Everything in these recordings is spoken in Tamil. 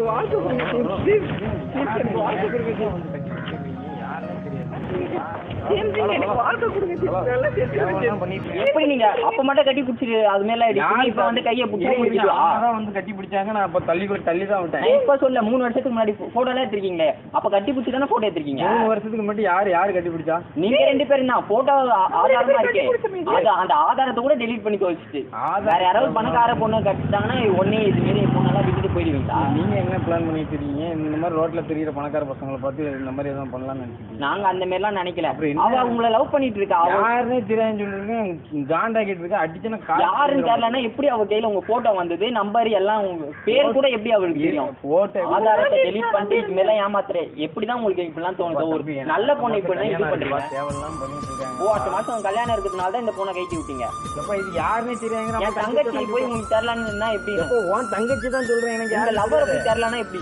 வாழ்க்கை எப்படி நீங்க அப்ப மட்டும் கட்டி பிடிச்சிட்டு அது மேல இப்ப வந்து கையை பிடிச்சி வந்து கட்டி பிடிச்சாங்க. நான் அப்ப தள்ளி தான் விட்டேன். இப்ப சொல்ல 3 வருஷத்துக்கு முன்னாடி போட்டோ எல்லாம் எடுத்திருக்கீங்களே, அப்ப கட்டி பிடிச்சி தானே போட்டோ எடுத்திருக்கீங்க. 3 வருஷத்துக்கு முன்னாடி யாரு கட்டி பிடிச்சா? நீங்க 2 பேரும் தான். போட்டோ ஆதாரமா இருக்கே, அந்த ஆதாரத்தை கூட டெலீட் பண்ணி வச்சுட்டு வேற யாராவது பணக்கார பொண்ணு கட்டிட்டாங்கன்னா ஒன்னே இது மாரி பொண்ணெல்லாம் விட்டுட்டு போயிடுவீங்களா? நீங்க என்ன பிளான் பண்ணிட்டு இருக்கீங்க? இந்த மாதிரி ரோட்ல தெரியுற பணக்கார பசங்களை பார்த்து இந்த மாதிரி எதுவும் பண்ணலாம்னு நினைச்சிருக்கீங்க? நாங்க அந்த மாதிரி எல்லாம் நினைக்கல. அவ உங்களை லவ் பண்ணிட்டு இருக்கா. யாருன்னே தெரியாதுன்னு சொல்லிருக்கேன். ஜாண்டா கிட்ட இருக்கா அடிச்சுன்னா யாருன்னு தெரியலன்னா எப்படி அவ கையில உங்க போட்டோ வந்தது, நம்பர் எல்லாம் உங்க பேர் கூட எப்படி அவருக்கு தெரியும்? போட்டோ ஆதாரத்தை டெலீட் பண்ணிட்டு இது மேல ஏமாத்துறேன். எப்படிதான் உங்களுக்கு இப்படிலாம் தோணுது? ஒரு நல்ல பொண்ணு இப்படி இது பண்றீங்க. தேவலாம் பண்ணிட்டு இருக்காங்க. அடுத்த மாசம் கல்யாணம் இருக்கிறதுனால தான் இந்த பொண்ணை கைட்டி விட்டீங்க. அப்ப இது யாருன்னே தெரியாங்க. என் தங்கச்சி போய் உங்களுக்கு தெரியலன்னா எப்படி? உன் தங்கச்சி தான் சொல்றேன். எனக்கு யார லவ்வரை போய் தெரியலன்னா எப்படி?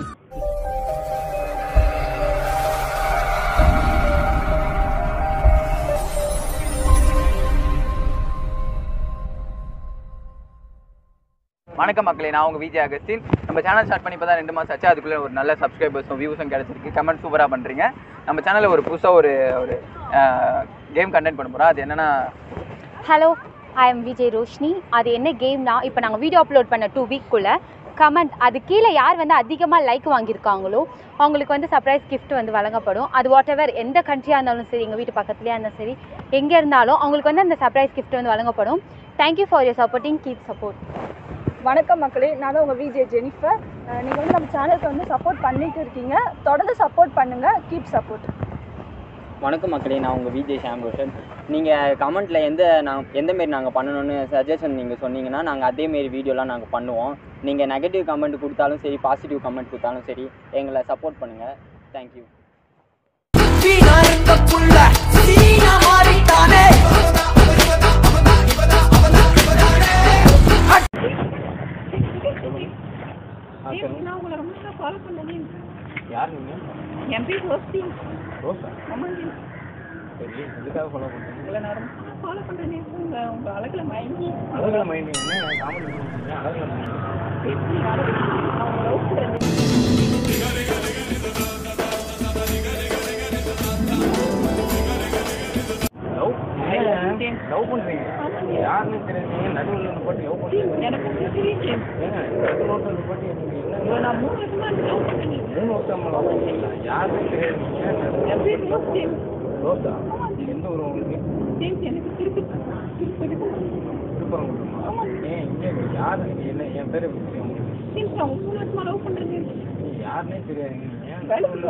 வணக்கம் மக்களே, நான் உங்கள் விஜய் அகஸ்டின். நம்ம சேனல் ஸ்டார்ட் பண்ணி இப்போ தான் 2 மாதம் ஆச்சு. அதுக்குள்ளே ஒரு நல்ல சப்ஸ்கிரைபர்ஸும் வியூஸும் கிடச்சிருக்கு. கமெண்ட் சூப்பராக பண்ணுறீங்க. நம்ம சேனலில் ஒரு புதுசாக ஒரு கேம் கண்டென்ட் பண்ண போகிறோம். அது என்னென்னா, hello, I am Vijay Roshini. அது என்ன கேம்னா, இப்போ நாங்கள் வீடியோ அப்லோட் பண்ண 2 வீக்குள்ளே கமெண்ட் அது கீழே யார் வந்து அதிகமாக லைக் வாங்கியிருக்காங்களோ அவங்களுக்கு வந்து சர்ப்ரைஸ் கிஃப்ட் வந்து வழங்கப்படும். அது வாட் எவர் எந்த கண்ட்ரியாக இருந்தாலும் சரி, எங்கள் வீட்டு பக்கத்துலேயே இருந்தாலும் சரி, எங்கே இருந்தாலும் அவங்களுக்கு வந்து அந்த சர்ப்ரைஸ் கிஃப்ட் வந்து வழங்கப்படும். Thank you for your supporting, keep support. வணக்கம் மக்களே, நான் தான் உங்கள் விஜய் ஜெனிஃபர். நீங்கள் வந்து நம்ம சேனலுக்கு வந்து சப்போர்ட் பண்ணிட்டு இருக்கீங்க. தொடர்ந்து சப்போர்ட் பண்ணுங்கள். Keep support. வணக்கம் மக்களே, நான் உங்கள் விஜய் ஷாம் ரோஷன். நீங்கள் கமெண்ட்டில் எந்தமாரி நாங்கள் பண்ணணும்னு சஜஷன் நீங்கள் சொன்னீங்கன்னா நாங்கள் அதேமாரி வீடியோலாம் நாங்கள் பண்ணுவோம். நீங்கள் நெகட்டிவ் கமெண்ட் கொடுத்தாலும் சரி, பாசிட்டிவ் கமெண்ட் கொடுத்தாலும் சரி, எங்களை சப்போர்ட் பண்ணுங்கள். தேங்க்யூ. நான் உங்களை ரொம்ப ஃபாலோ பண்ணேன். யார் நீங்கள்? என் பேர் ரோஸ்டி. ரோஸா? ஆமாம். சரி, எதுக்காக ஃபாலோ பண்ணுறீங்க? உங்களை நான் ரொம்ப ஃபாலோ பண்ணுறேன். உங்கள் அழகில் மயங்கி. அழகில் மயங்கி என்ன காமெடி பண்ணுறீங்க? அழகில் மயங்கி நான் உங்களை லவ் பண்ணுறேன். லவ் பண்ணுறீங்க? யாருன்னு தெரியுங்க? நடுவில் வந்து போட்டு லவ் பண்ணுறீங்க? எனக்கு தெரியும். நடுவில் வந்து போட்டு நான் 3 வருஷமா லவ் பண்ணேன். 3 வருஷமா லவ் பண்ணுறீங்களா? யாருன்னு தெரியாதுங்க. என் பேர் ரோஸ்டி. ரோஸா? எந்த ஊர் உங்களுக்கு? எனக்கு திருப்பதி. திருப்பரங்குன்றமா? ஏன் இங்கே யாரு? என்ன என் பேர் எப்படி தெரியும் உங்களுக்கு? நான் 3 வருஷமா லவ் பண்ணுறேன். யாருன்னே தெரியாதுங்க. ஏன்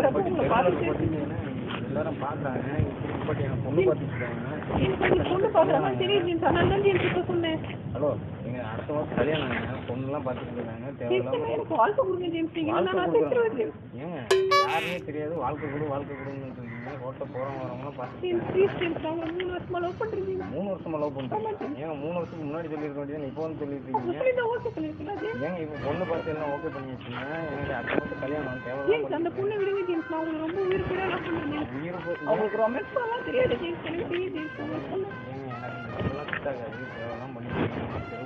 எல்லாரும் பார்க்குறாங்க. இப்படி எனக்கு பொண்ணு பார்த்துருக்காங்க. பொண்ணு பார்க்குறாங்க தெரியும். நான் சொன்னேன். ஹலோ, நீங்கள் அடுத்த மாதம் கல்யாணம் பொண்ணுலாம் பார்த்துட்டு இருக்காங்க. தேவையில்லாம எனக்கு வாழ்க்கை கொடுங்க ஜேம்ஸ். ஏங்க யாருமே தெரியாது. வாழ்க்கை கொடுன்னு சொல்லிங்க. ரோட்டில் போகிறவங்க வரவங்களாம் பார்த்துட்டு 3 வருஷமா லவ் பண்ணுறீங்க. 3 வருஷமா லவ் பண்ணுறீங்க? ஏங்க 3 வருஷத்துக்கு முன்னாடி சொல்லியிருக்க வேண்டியது இப்போ வந்து சொல்லியிருக்கீங்க. ஏங்க இப்போ பொண்ணு பார்த்து எல்லாம் ஓகே பண்ணி வச்சுங்க. எனக்கு அடுத்த மாதம் கல்யாணம் தேவையில்லை. அந்த பொண்ணை விடுங்க ஜேம்ஸ். நான் உங்களுக்கு ரொம்ப உயிர் கூட லவ் பண்ணுறேன். அவங்களுக்கு ரொமான்ஸ் பண்ணலாம் தெரியாது ஜேம்ஸ். எனக்கு தெரியும் ஜேம்ஸ். ஏங்க எனக்கு இதெல்லாம் கிட்டாகாது. தேவையெல்லாம் பண்ணிட்டு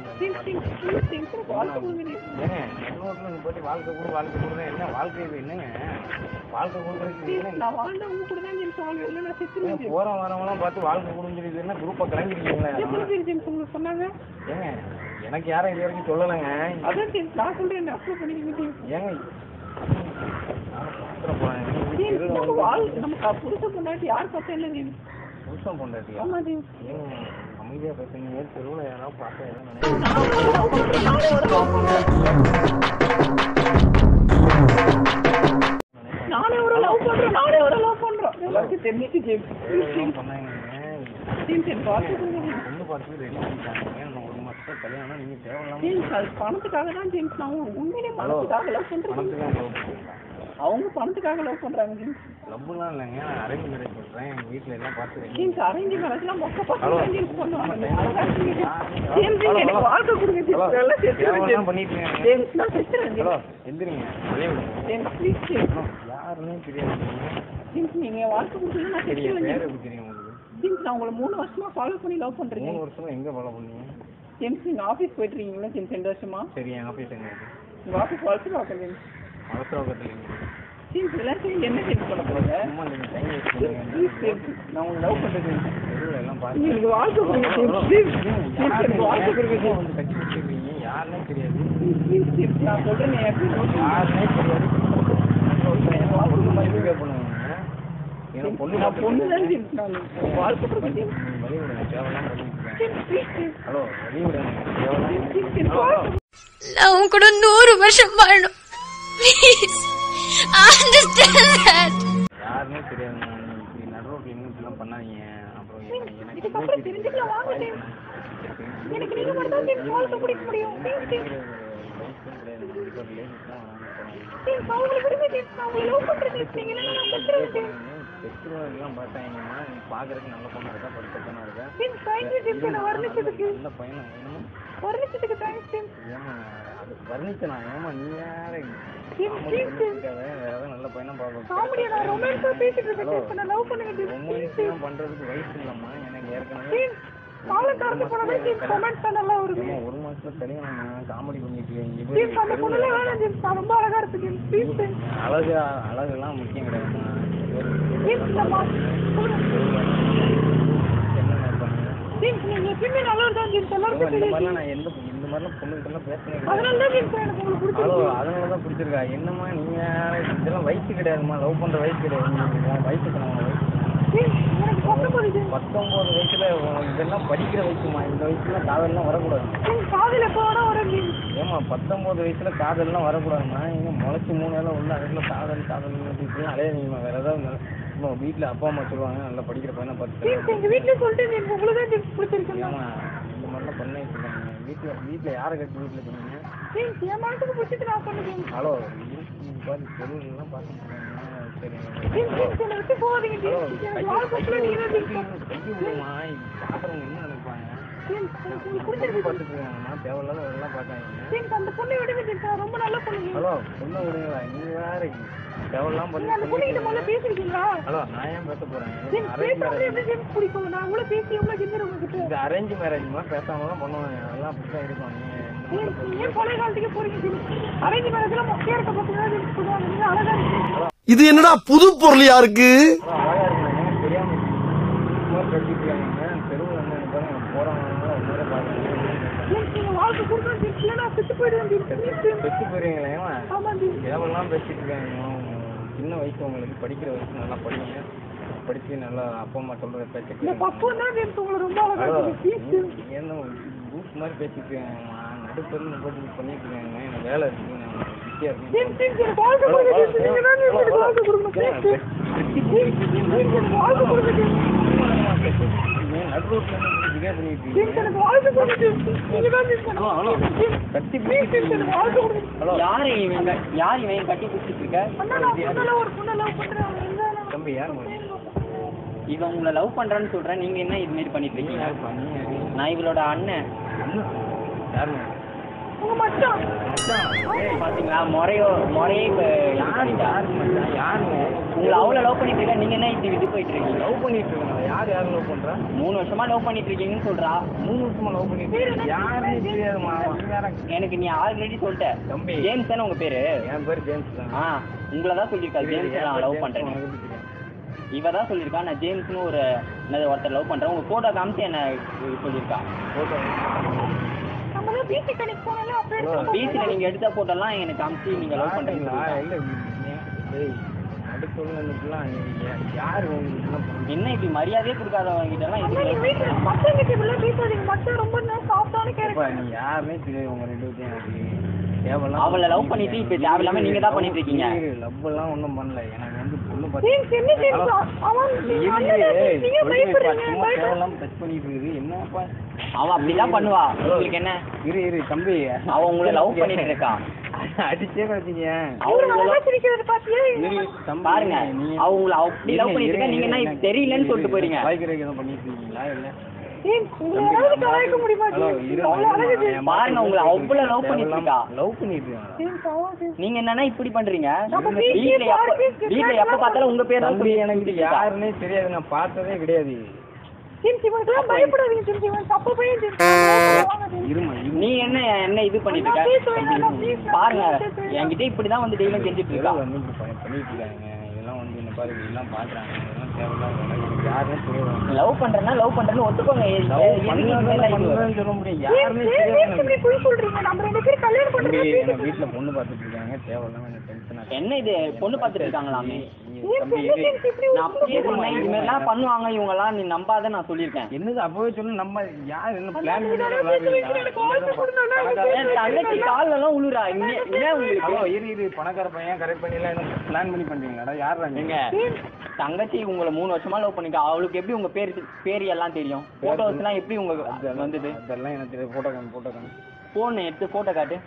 வாழ்க்கை கொடுக்குறேன். என்ன வாழ்க்கை இது? என்னங்க வாழ்க்கை கொடுக்குறதுக்கு? நான் வாழ்ந்த உங்க கூட தான் ஜேம்ஸ். வாழ்க்கை நான் செத்துருவேன். போற வரவங்களாம் பார்த்து வாழ்க்கை கொடுக்குறது என்ன குரூப்பா கிளம்பிருக்கீங்களா? ஜேம்ஸ் உங்களுக்கு சொன்னாங்க. ஏங்க எனக்கு யாரும் இது வரைக்கும் சொல்லலைங்க. அதான் ஜேம்ஸ் நான் சொல்றேன். அப்ளை பண்ணிக்கிங்க. ஏங்க நம்ம புருஷ பொண்டாட்டி யார் பார்த்தா என்ன ஜேம்ஸ்? புருஷன் பொண்டாட்டியா? ஆமா ஜேம்ஸ். ஏங்க அமைதியா பேசுறீங்க. தெருவில் யாராவது பார்த்தா நானே ஒரு லவ் பண்றோம். எல்லாருக்கும் தெரிஞ்சிச்சு ஜேம்ஸ். சொன்னாங்க. பொண்ணு பார்த்து ரெடி பண்ணிட்டாங்க. 1 மாசம் கல்யாணம். நீங்க தேவையில்லாம பணத்துக்காக தான் ஜேம்ஸ். நான் உண்மையிலே பணத்துக்காக லவ் பண்றேன். அவங்க பணத்துக்காக லவ் பண்றாங்க ஜேம்ஸ். லவ்லாம் இல்லைங்க. நான் அரேஞ்ச் மேரேஜ் பண்றேன். எங்க வீட்டுல எல்லாம் பார்த்து ஜேம்ஸ் அரேஞ்ச் மேரேஜ்லாம் மொக்க பார்த்து ஜேம்ஸ் பண்ணுவாங்க. ஜேம்ஸ் எனக்கு வாழ்க்கை கொடுங்க ஜேம்ஸ். எல்லாம் செத்துறேன் பண்ணிட்டீங்க ஜேம்ஸ். நான் செத்துறேன் ஜேம்ஸ். எந்திரிங்க. வெளிய விடுங்க ஜேம்ஸ். Please James. யாருன்னே தெரியாது ஜேம்ஸ். நீங்க வாழ்க்கை கொடுத்தீங்கன்னா நான் செத்துறேன். பேர் எப்படி தெரியும் உங்களுக்கு? ஜேம்ஸ் நான் உங்களை 3 வருஷமா ஃபாலோ பண்ணி லவ் பண்றேன். 3 வருஷமா எங்க ஃபாலோ பண்ணீங்க? ஜேம்ஸ் நீங்க ஆஃபீஸ் போயிட்டு இருக்கீங்களா ஜேம்ஸ்? 2 வருஷமா. சரி, என் ஆஃபீஸ் எங்க இருக்கு? உங்க ஆஃபீஸ் வளர்த்து பார்க்க ஜேம்ஸ். இதெல்லாம் சரி என்ன செஞ்சு பண்ண போறீங்க? நான் உங்களை லவ் பண்றது எனக்கு வாழ்க்கை கொடுங்க எனக்கு வாழ்க்கை கொடுங்க. யாருன்னே தெரியாது. நான் சொல்றேன் யாருன்னே தெரியாது. ஹலோ நான் உன் கூட 100 வருஷம் வாழணும். Please understand that. யாருன்னே தெரியாது. நடுரோட்ல இப்படிலாம் பண்ணாதீங்க. அப்புறம் இதுக்கப்புறம் தெரிஞ்சுக்கலாம் வாங்க. எனக்கு நீங்க மட்டும் தான் வாழ்க்கை கொடுக்க முடியும். பெற்றோர்கள்லாம் பார்த்தாங்கன்னா நீ பார்க்கறதுக்கு நல்ல பொண்ணு இருக்கா, படிப்பதானா இருக்கா, நல்ல பையன் வேணும். ஏமா அது வர்ணிச்சனா? ஏமா நீ யார வேற ஏதாவது நல்ல பையனா பார்க்கணும். ரொமான்ஸ்லாம் பண்றதுக்கு வயசு இல்லம்மா எனக்கு. ஏற்கனவே ஒரு மாசத்துல கல்யாணம் காமெடி பண்ணிட்டு அழகுலாம் முக்கியம் கிடையாதுமா. என்ன நினைப்பாங்க நான் இந்த மாதிரிலாம் பொண்ணுகிட்டலாம் பேசுனேன். அதனாலதான் பிடிச்சிருக்கா. என்னம்மா நீங்க இதெல்லாம் வயசு கிடையாதுமா. லவ் பண்ற வயசு கிடையாது. வயசுக்கு நம்ம வயசு 19 வயசுல இதெல்லாம் படிக்கிற வயசுமா. இந்த வயசுல காதல்லாம் வரக்கூடாது. ஏமா 19 வயசுல காதல்லாம் வரக்கூடாதுமா. இங்க முளைச்சு 3 நாள் உள்ள அதுக்குள்ள காதல் அலையாதீங்கம்மா. வேற ஏதாவது வீட்டுல அப்பா அம்மா சொல்லுவாங்க நல்லா படிக்கிற பையனை பார்த்து. ஏமா இந்த மாதிரிலாம் பண்ண வச்சுருக்காங்க. வீட்டுல யாரை கட்டி வீட்டுல சொன்னீங்க? ஹலோ பொருள்லாம் பார்த்து அரேஞ்ச் மேரேஜ் பேசாம தான் பண்ணுவாங்க. அதெல்லாம் அப்படிதான் இருப்பாங்க. இது என்னடா புது பொருளியா இருக்கு? சின்ன வயசு உங்களுக்கு படிக்கிற வயசு நல்லா படிங்க. படிச்சு நல்லா அப்பா அம்மா சொல்ற பேச்சு என்ன பூஸ் மாதிரி பேசிட்டு இருக்காங்க. நடுப்பெருந்து பண்ணிட்டு இருக்காங்க. எனக்கு வேலை இருக்கு. பிஸியா இருக்கு. யார் இவன் கட்டி குடிச்சிட்டு இருக்க? தம்பி யார் இவன் உங்களை லவ் பண்றான்னு சொல்றேன். நீங்க என்ன இது மாதிரி பண்ணிட்டு இருக்கீங்க? நான் இவளோட அண்ணன். யாருங்க? பாத்தீங்களா முறையே உங்களை அவ்வளவு லவ் பண்ணிட்டு இருக்க. நீங்க என்ன இப்படி விட்டு போயிட்டு இருக்கீங்க? லவ் பண்ணிட்டு இருக்கீங்க. யார் லவ் பண்றா? 3 வருஷமா லவ் பண்ணிட்டு இருக்கீங்கன்னு சொல்றா. 3 வருஷமா லவ் பண்ணிட்டு யாருன்னு தெரியாதுமா. எனக்கு நீ ஆல்ரெடி சொல்லிட்ட. தம்பி ஜேம்ஸ் தானே உங்க பேரு? என் பேரு ஜேம்ஸ் தான். உங்களை தான் சொல்லியிருக்கா ஜேம்ஸ் நான் லவ் பண்றேன். இவ தான் சொல்லியிருக்கா நான் ஜேம்ஸ்னு ஒருத்தர் லவ் பண்றேன். உங்க போட்டோ காமிச்சு என்ன சொல்லியிருக்கா. பீச்சில நீங்க எடுத்த போட்டோலாம் எனக்கு காமிச்சு நீங்க லவ் பண்றீங்களா? என்ன இப்படி மரியாதையே கொடுக்காதவங்க கிட்ட எல்லாம் அவளை லவ் பண்ணிட்டு இப்ப தேவையில்லாம நீங்க தான் பண்ணிட்டு இருக்கீங்க. லவ் எல்லாம் ஒண்ணும் பண்ணல. எனக்கு பொண்ணு என்னப்பா அவன் அப்படிதான் பண்ணுவா. உங்களுக்கு என்ன? இரு தம்பி அவன் உங்களை லவ் பண்ணிட்டு இருக்கான். அடிச்சே பாத்தீங்க பாருங்க. அவ உங்களை அப்படி லவ் பண்ணிட்டு இருக்கா. நீங்க என்ன தெரியலன்னு சொல்லிட்டு போறீங்க. பண்ணிட்டு இருக்கீங்களா? இல்ல பாருங்க உங்களை அவ்வளவு லவ் பண்ணிட்டு இருக்கா. லவ் பண்ணிட்டு நீங்க என்னன்னா இப்படி பண்றீங்க? வீட்டுல எப்ப பார்த்தாலும் உங்க பேர் தான். எனக்கு யாருன்னே தெரியாது. நான் பார்த்ததே கிடையாது. இவனுக்குலாம் பயப்படாதீங்க ஜேம்ஸ், இவன் தப்பு பையன் ஜேம்ஸ். இருமா நீ என்ன இது பண்ணிட்டு இருக்க பாருங்க, என்கிட்ட இப்படிதான் வந்து டெய்லியும் கெஞ்சிட்டு இருக்கா. வந்து பண்ணிட்டு இருக்காங்க. இதெல்லாம் வந்து என்ன பாரு, இதெல்லாம் பாக்குறாங்க. இதெல்லாம் தேவையில்லாத எனக்கு யாருமே தெரியாது. லவ் பண்றேன்னு ஒத்துக்கோங்க. சொல்ல முடியும், யாருமே இப்படி போய் சொல்றீங்க, நம்ம 2 பேரும் கல்யாணம் பண்றோம். எங்க வீட்டுல பொண்ணு பார்த்துட்டு இருக்காங்க, தேவையில்லாம எனக்கு டென்ஷன். என்ன இது பொண்ணு பார்த்துட்டு இருக்காங்களாமே? நான் அப்படியே சொன்னேன், இது மாதிரிலாம் பண்ணுவாங்க இவங்கலாம், நீ நம்பாத நான் சொல்லியிருக்கேன். என்னது அப்பவே சொல்லு, நம்ம யார் என்ன பிளான் தங்கச்சி காலெல்லாம் உழுறா. ஹலோ இரு பணக்கார பையன் கரெக்ட் பண்ணிலாம் என்ன பிளான் பண்ணி பண்றீங்களாடா? யாரா நீங்க? தங்கச்சி உங்களை 3 வருஷமா லவ் பண்ணிக்கா, அவளுக்கு எப்படி உங்க பேர் எல்லாம் தெரியும்? போட்டோஸ் எல்லாம் எப்படி உங்க வந்தது? அதெல்லாம் எனக்கு தெரியும். போட்டோ போன் எடுத்து போட்டோ காட்டு.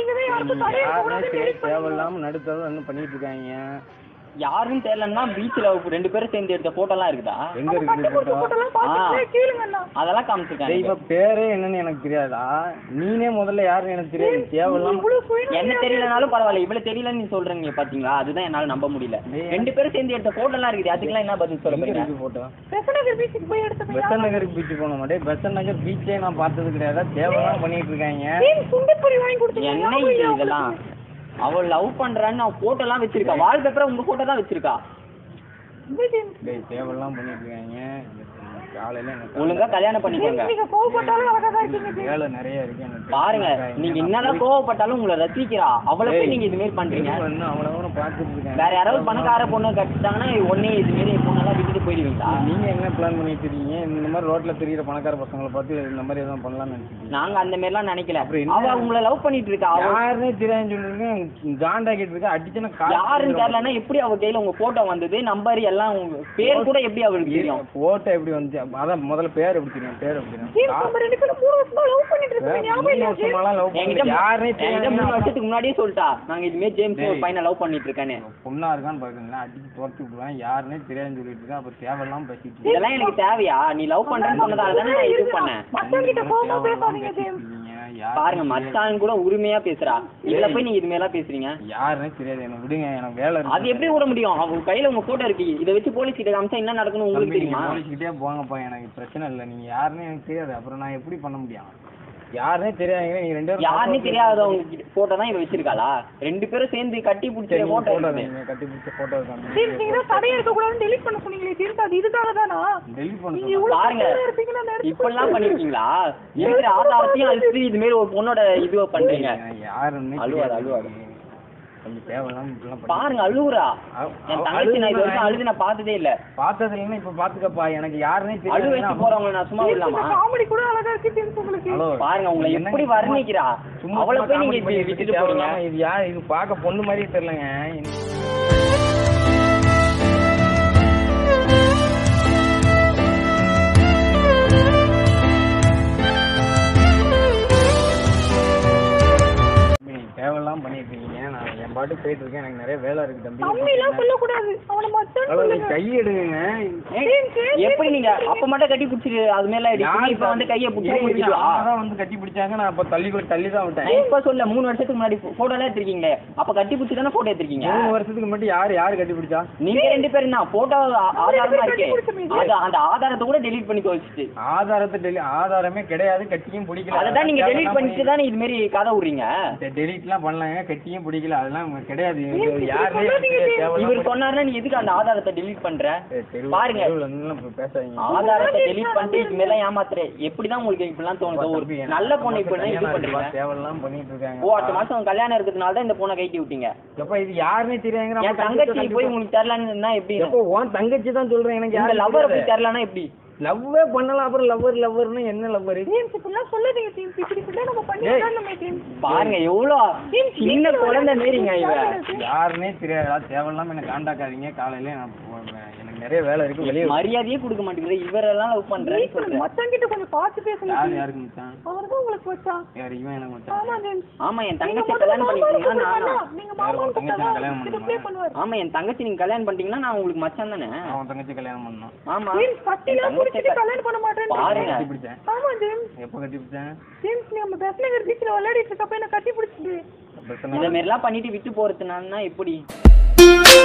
தேவையில்லாம நடுத்தது வந்து பண்ணிட்டு இருக்காங்க. யாருன்னு தெரியலன்னா பீச்ல 2 பேரும் சேர்ந்து எடுத்த போட்டோ எல்லாம் இருக்குதா? எங்க இருக்கு? அதெல்லாம் காமிச்சிருக்காங்க. இப்ப பேரே என்னன்னு எனக்கு தெரியாதா? நீனே முதல்ல யாருன்னு எனக்கு தெரியாது. தேவையில்லாம என்ன தெரியலனாலும் பரவாயில்ல, இவ்வளவு தெரியலன்னு நீ சொல்றீங்க பாத்தீங்களா? அதுதான் என்னால நம்ப முடியல. 2 பேரும் சேர்ந்து எடுத்த போட்டோ எல்லாம் இருக்குது, அதுக்கெல்லாம் என்ன பதில் சொல்ல போறீங்க? போட்டோ பெசன் நகர் பீச்சுக்கு போன மாட்டே. பெசன் நகர் பீச்சே நான் பார்த்தது கிடையாது. தேவையில்லாம பண்ணிட்டு இருக்காங்க. என்ன இதெல்லாம்? அவள் லவ் பண்றான்னு அவ போட்டோ எல்லாம் வச்சிருக்கா, வால்பேப்பரா உங்க போட்டோ தான் வச்சிருக்கா. தேவையெல்லாம் பண்ணிட்டு இருக்காங்க. காலையில ஒழுங்கா கல்யாணம் பண்ணிக்கோங்க. வேலை நிறைய இருக்கு எனக்கு. பாருங்க, நீங்க என்னதான் கோவப்பட்டாலும் உங்களை ரசிக்கிறா, அவளை போய் நீங்க இது மாதிரி பண்றீங்க. அவ்வளவு பார்த்துட்டு இருக்கேன். வேற யாராவது பணக்கார பொண்ணு கட்டிட்டாங்கன்னா உடனே இது மாதிரி பொண்ணெல்லாம் விட்டுட்டு போயிடுவீங்களா? நீங்க என்ன பிளான் பண்ணிட்டு இருக்கீங்க? இந்த மாதிரி ரோட்ல தெரியுற பணக்கார பசங்களை பார்த்து இந்த மாதிரி எதாவது பண்ணலாம்னு நினைச்சிருக்கீங்க? நாங்க அந்த மாதிரி எல்லாம் நினைக்கல. அவ உங்களை லவ் பண்ணிட்டு இருக்கா. யாருன்னே தெரியாதுன்னு சொல்லிருக்கேன். காண்டா கிட்ட இருக்கா அடிச்சுன்னா யாருன்னு தெரியலன்னா எப்படி அவ கையில உங்க போட்டோ வந்தது, நம்பர் எல்லாம், உங்க பேர் கூட எப்படி அவளுக்கு தெரியும்? போட்டோ எப்படி வந்து? அதான் முதல்ல பேர் எப்படி தெரியும்? பேர் எப்படி தெரியும்? 3 வருஷத்துக்கு முன்னாடியே சொல்லிட்டா, நாங்க இதுமே ஜேம்ஸ் ஒரு பையனை லவ் பண்ணிட்டு இருக்கேன்னு. பொண்ணா இருக்கான்னு பாருங்க, அடிச்சு துரத்தி விட்டுருவேன். யாருன்னே தெரியாதுன்னு சொல்லிட்டு இருக்கேன். அப்ப தேவையில்லாம பேசிட்டு இதெல்லாம் எனக்கு தேவையா? நீ லவ் பண்றேன்னு சொன்னதால தானே நான் இது பண்ணேன். பாருங்க, மச்சான் கூட உரிமையா பேசுறா, இதுல போய் நீங்க இது மாதிரி எல்லாம் பேசுறீங்க. யாருன்னே தெரியாது, என்ன விடுங்க, எனக்கு வேலை இருக்கு. அது எப்படி விட முடியும்? அவங்க கையில உங்க போட்டோ இருக்கு, இதை வச்சு போலீஸ் கிட்ட காமிச்சா என்ன நடக்கணும் உங்களுக்கு தெரியுமா? போலீஸ் கிட்டே போங்கப்பா, எனக்கு பிரச்சனை இல்லை. நீங்க யாருன்னு எனக்கு தெரியாது, அப்புறம் நான் எப்படி பண்ண முடியும்? யாருனே தெரியாதீங்க. நீங்க 2 பேரும் யாருனே தெரியாதவங்க போட்டோ தான் இவ வச்சிருக்காளா? 2 பேரும் சேர்ந்து கட்டி பிடிச்ச போட்டோ நீங்க கட்டி பிடிச்ச போட்டோ இருக்காங்க. நீங்க தடையா இருக்க கூடாதுன்னு டெலீட் பண்ண சொன்னீங்களே, திரும்ப அது இதுக்காக தானா? டெலீட் பண்ண பாருங்க, இப்பெல்லாம் பண்ணிருக்கீங்களா? இருக்கிற ஆதாரத்தையும் அழிச்சு இது மாதிரி ஒரு பொண்ணோட இதுவ பண்றீங்க. யாருன்னு அழுவாரு கொஞ்சம் தேவையில்லாம பாருங்க, அழுவுறா. என் தங்கச்சி நான் இது வரைக்கும் அழுது நான் பார்த்ததே இல்ல. பார்த்தது இல்லைன்னா இப்ப பாத்துக்கப்பா. எனக்கு யாருன்னே தெரியாது. அழுவ வச்சு போறவங்க நான் சும்மா இல்லாமா? காமெடி கூட அழகா இருக்கு உங்களுக்கு. பாருங்க, உங்களை எப்படி வர்ணிக்கிறா. அவளை போய் நீங்க விட்டுட்டு போறீங்க. இது யார்? இது பார்க்க பொண்ணு மாதிரியே தெரியலங்க. தேவையெல்லாம் பண்ணிட்டு இருக்கீங்க. நான் என் பாட்டு போயிட்டு இருக்கேன். எனக்கு நிறைய வேலை இருக்கு தம்பி. தம்பிலாம் சொல்லக்கூடாது, அவனை மட்டும் கை எடுங்க. எப்படி நீங்க அப்ப மட்டும் கட்டி பிடிச்சிரு, அது மேல இப்ப வந்து கையை பிடிச்சி வந்து கட்டி பிடிச்சாங்க. நான் அப்ப தள்ளி தான் விட்டேன். இப்ப சொல்ல 3 வருஷத்துக்கு முன்னாடி போட்டோ எல்லாம் எடுத்திருக்கீங்களே, அப்ப கட்டி பிடிச்சி தானே போட்டோ எடுத்திருக்கீங்க? 3 வருஷத்துக்கு முன்னாடி யாரு கட்டி பிடிச்சா? நீங்க 2 பேரும் தான். போட்டோ ஆதாரமா இருக்கு, அந்த ஆதாரத்தை கூட டெலீட் பண்ணி வச்சுட்டு. ஆதாரமே கிடையாது, கட்டியும் பிடிக்கல. அதான் நீங்க டெலீட் பண்ணிட்டு தானே இது மாதிரி கதை விடுறீங்க. டெலீட்லாம் பண்ணலாங்க, கட்டியும் பிடிக்கல, அதெல்லாம் கிடையாது. இவர் சொன்னாருன்னா நீ எதுக்கு அந்த ஆதாரத்தை டெலீட் பண்ற? பாருங்க, ஆதாரத்தை டெலீட் பண்ணிட்டு இது மேல ஏமாத்துற. எப்படிதான் உங்களுக்கு இப்படிலாம் தோணுது? ஒரு நல்ல பொண்ணு இப்ப இது பண்றீங்க. தேவையெல்லாம் பண்ணிட்டு இருக்காங்க. ஓ, அடுத்த மாசம் கல்யாணம் இருக்கிறதுனால தான் இந்த பொண்ணை கைட்டி விட்டீங்க. எப்ப இது யாருன்னே தெரியாங்க. என் தங்கச்சி போய் உங்களுக்கு தெரியலன்னா எப்படி? உன் தங்கச்சி தான் சொல்றேன். எனக்கு யாரு லவ்வரை போய் தெரியலன்னா எப்படி? லவ்வே பண்ணலாம். அப்புறம் லவ்வர்னு என்ன லவ்வர்? சொல்லாதீங்க டீம், இப்படி கூட நம்ம பண்ணிடலாம். நம்ம டீம் பாருங்க, எவ்வளவு சின்ன குழந்தை மாரிங்க இவ. யாருன்னே தெரியாதா? தேவையில்லாம என்ன காண்டாக்காதீங்க. காலையில எனக்கு நிறைய வேலை இருக்கு. வெளியே மரியாதையே கொடுக்க மாட்டேங்குது. இவரெல்லாம் லவ் பண்றேன்னு சொல்றேன். மச்சான் கிட்ட கொஞ்சம் பார்த்து பேசுங்க. யாருக்கு மச்சான்? அவர்தான் உங்களுக்கு மச்சான். யார்? இவன் எனக்கு மச்சான். ஆமா ஜேம்ஸ். ஆமா, என் தங்கச்சி கல்யாணம் பண்ணிட்டீங்கன்னா நீங்க மாமா தங்கச்சி கல்யாணம் பண்ணணும். ஆமா, என் தங்கச்சி நீங்க கல்யாணம் பண்ணிட்டீங்கன்னா நான் உங்களுக்கு மச்சான் தானே? அவன் தங்கச்சி கல்யாணம் பண்ணணும். ஆமா, கட்டிலாம் புடிச்சிட்டு கல்யாணம் பண்ண மாட்டேன். பாருங்க, கட்டி பிடிச்சேன். ஆமா ஜேம்ஸ். எப்ப கட்டி பிடிச்சேன்? ஜேம்ஸ், நம்ம பெசன் நகர் பீச்ல விளையாடிட்டு இருக்கப்ப என்ன கட்டி பிடிச்சிட்டு இந்த மாதிரி எல்லாம் பண்ணிட்டு விட்டு போறதுனால எப்படி?